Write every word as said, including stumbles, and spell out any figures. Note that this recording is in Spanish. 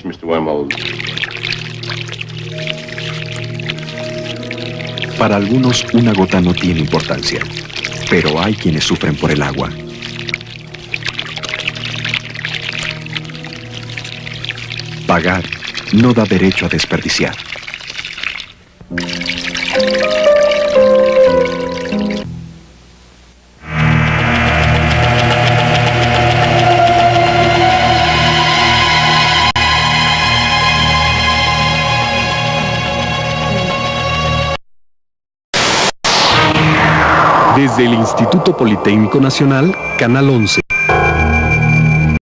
mister Wormald. Para algunos, una gota no tiene importancia, pero hay quienes sufren por el agua. Pagar no da derecho a desperdiciar. Desde el Instituto Politécnico Nacional, Canal once.